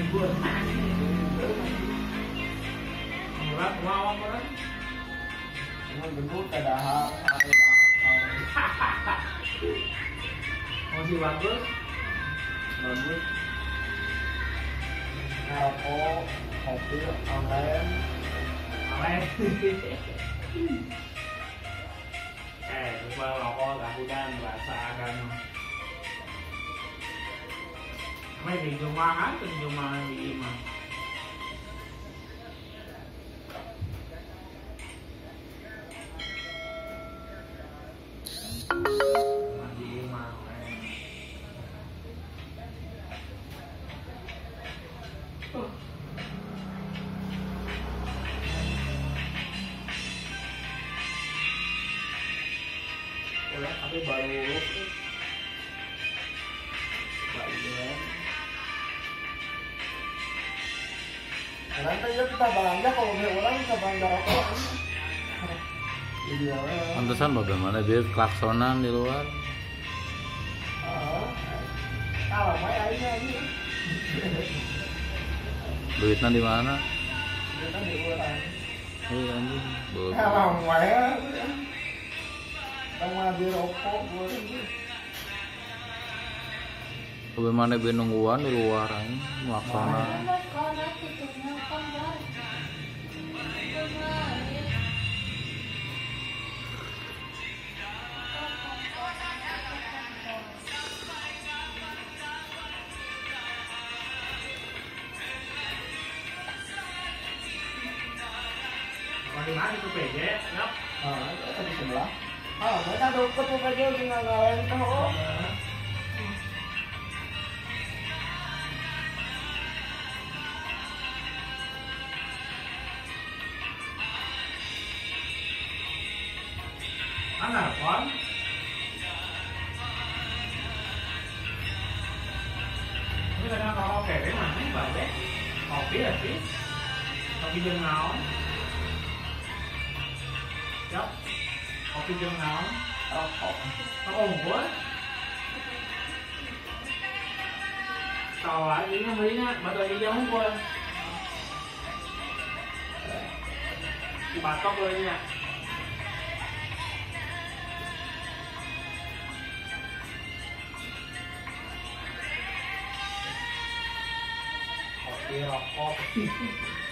Libur. Murah mau apa? Ini gendut ada hal. Masih bagus. Bagus. Ngerokok, kopi, online. Lupa rokok tahunan bahasa agama. Mấy thì dùng hoa hết, dùng hoa gì mà. Tapi baru Nanti ya kita bangga kalau dia orang kita bangga rokok. Iya. Pantesan bagaimana dia klaksonan di luar. Kalau main aja ini. Duitnya di mana? Duitnya di luar. Iya anjing. Kalau main. Sama di rokok gue ini. Bagaimana dia nungguan di luar ini melaksana. Di mana itu PJ? Yap. Itu di sebelah. Mereka deket tuh PJ tinggal ngalahin tuh. Mana kon? Ini kadang kalau kere mana nih balik? Kopi ya sih? Kopi jeung naon? Yap. Kopi jeung naon? Rokok. Rokok unggul? Tahu aja ini belinya batu aja dia unggul. Dipatok belinya. Kopi rokok.